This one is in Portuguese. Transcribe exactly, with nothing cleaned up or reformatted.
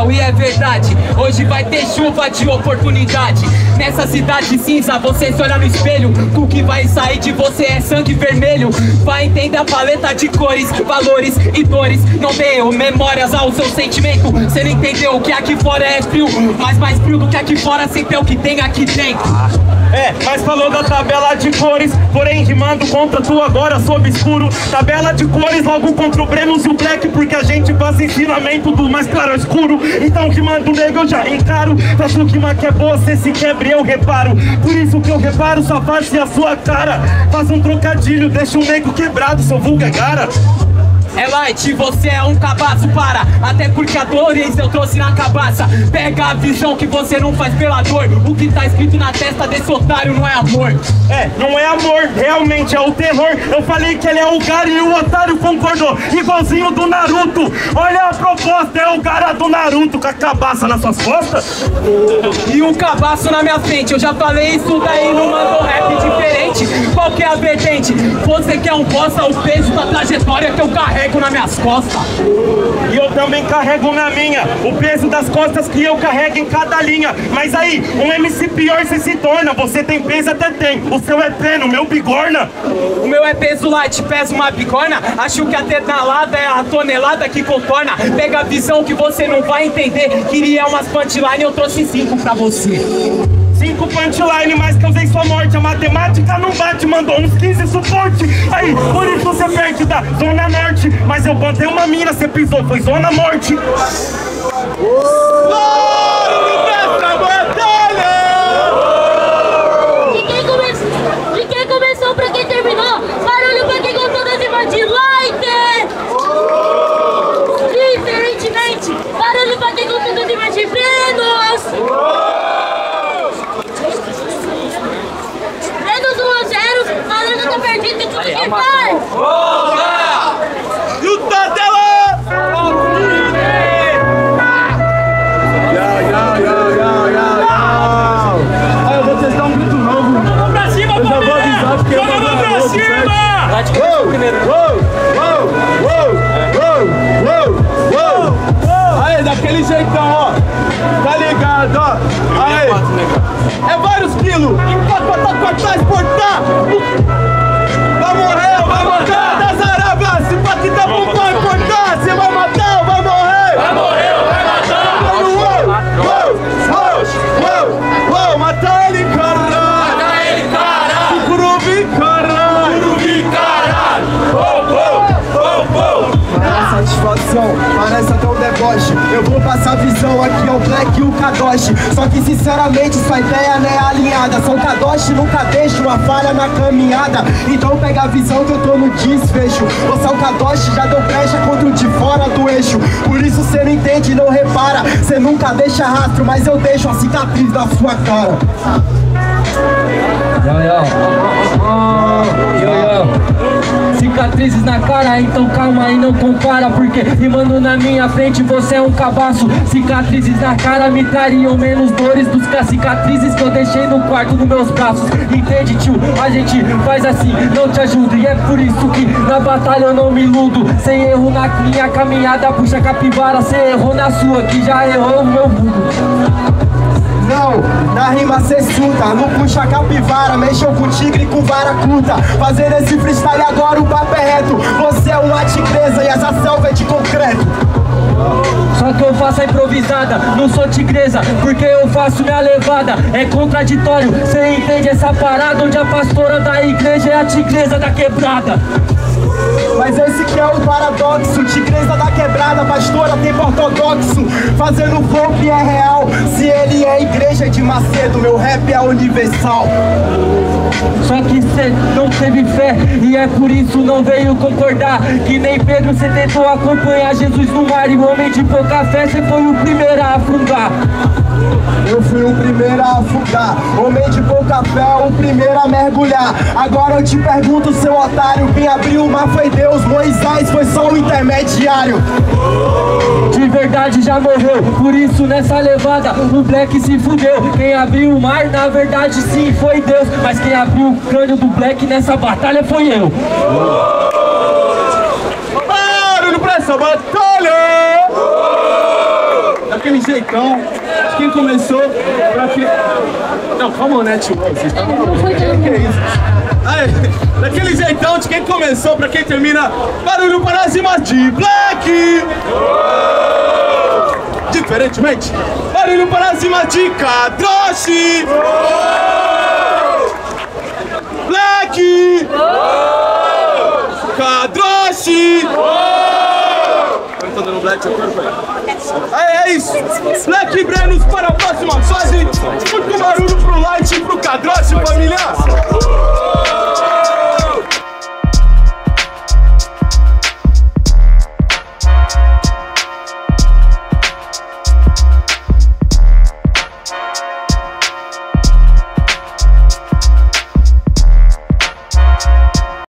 real e é verdade. Hoje vai ter chuva de oportunidade. Nessa cidade cinza, você se olha no espelho, o que vai sair de você é sangue vermelho. Vai entender a paleta de cores, valores e dores. Não deu memórias ao seu sentimento. Cê não entendeu que aqui fora é frio, mas mais frio do que aqui fora sem ter o que tem aqui dentro. É, mas falou da tabela de cores, porém rimando contra tu agora sob escuro. Tabela de cores logo contra o Brenos e o Black, porque a gente passa ensinamento do mais claro ao escuro. Então rimando o nego eu já encaro. Faço rima que é boa, cê se quebre eu reparo. Por isso que eu reparo sua face e a sua cara. Faz um trocadilho, deixa um nego quebrado, seu vulga gara. É light, você é um cabaço, para. Até porque a dores eu trouxe na cabaça. Pega a visão que você não faz pela dor. O que tá escrito na testa desse otário não é amor. É, não é amor, realmente é o terror. Eu falei que ele é o Gara e o otário concordou. Igualzinho do Naruto. Olha a proposta, é o Gara do Naruto com a cabaça nas suas costas e um cabaço na minha frente. Eu já falei isso daí no Mando Rap diferente. Qual que é a vertente? Você quer um bosta, o peso da trajetória que eu carrego nas minhas costas. E eu também carrego na minha o peso das costas que eu carrego em cada linha. Mas aí, um M C pior você se torna. Você tem peso até tem, o seu é pena, o meu bigorna. O meu é peso light, pesa uma bigorna. Acho que a tenalada é a tonelada que contorna. Pega a visão que você não vai entender. Queria umas punchline, eu trouxe cinco pra você. Cinco punchline, mas causei sua morte. A matemática não bate, mandou uns quinze suporte. Aí, por isso você perde da Zona Norte. Mas eu botei uma mina, você pisou, foi Zona Morte. De quem começou, de quem começou pra quem terminou. Barulho pra quem gostou das rimas de Lighter. Diferentemente, barulho pra quem gostou das rimas de Brenos. Falando tá perdido em tudo que faz! E o Tadela! Aí eu vou testar um grito novo. Vamos pra cima, eu já vou avisar porque eu vou pra novo, cima! Uou, uou, uou, uou, uou, uou. Aí, daquele jeitão, ó. Tá ligado, ó. Aí. É vários quilos. Empatar, cortar, exportar. Vai morrer, vai matar. Das Arábias, se pati tá bom pra importar. Você vai matar ou vai morrer? Vai morrer ou vai matar? Uou, uou, uou, uou, uou. Mata ele, caralho. Mata ele, caralho. Curubi, caralho. Curubi, caralho. Uou, uou, uou, uou. Satisfação, parece até um deboche. Eu vou passar visão, aqui é o Black e o Kadoshi. Só que sinceramente sua ideia não é alinhada. São Kadoshi, nunca deixa uma falha na caminhada. Então pega a visão que eu tô no desfecho. Você é o Kadoshi, já deu brecha contra o de fora do eixo. Por isso cê não entende e não repara. Cê nunca deixa rastro, mas eu deixo a cicatriz na sua cara. Yo, yo. Yo, yo. Cicatrizes na cara, então calma e não compara. Porque rimando na minha frente você é um cabaço. Cicatrizes na cara me trariam menos dores dos que as cicatrizes que eu deixei no quarto dos meus braços. Entende, tio? A gente faz assim, não te ajuda. E é por isso que na batalha eu não me iludo. Sem erro na minha caminhada, puxa capivara. Cê errou na sua, que já errou o meu mundo. Não, na rima cê suta, não puxa capivara, mexeu com tigre com vara curta. Fazendo esse freestyle agora o papo é reto. Você é uma tigresa e essa selva é de concreto. Só que eu faço a improvisada, não sou tigresa, porque eu faço minha levada. É contraditório, cê entende essa parada? Onde a pastora da igreja é a tigresa da quebrada. Mas esse que é o paradoxo, tigresa da quebrada, pastora tempo ortodoxo. Fazendo flow que é real, se ele é igreja de Macedo, meu rap é universal. Só que cê não teve fé e é por isso não veio concordar. Que nem Pedro cê tentou acompanhar Jesus no mar. E o homem de pouca fé cê foi o primeiro a afundar. Eu fui o primeiro a afundar, homem de pouca fé, o primeiro a mergulhar. Agora eu te pergunto, seu otário, quem abriu o mar foi Deus, Moisés foi só o intermediário. De verdade já morreu, por isso nessa levada o Black se fudeu. Quem abriu o mar, na verdade sim, foi Deus. Mas quem abriu o crânio do Black nessa batalha foi eu. Barulho pra essa batalha! daquele jeitão, de quem começou pra que... Não, calma on, né, tio? Vocês estão... Que é isso? Aí, daquele jeitão de quem começou pra quem termina, barulho para cima de Black! Diferentemente, barulho para cima de Kadroshi! Black! Kadroshi! Eu tô dando Black, eu quero. Aí é isso! Black e Brenos para a próxima fase! Muito barulho pro Light e pro Kadroshi, família!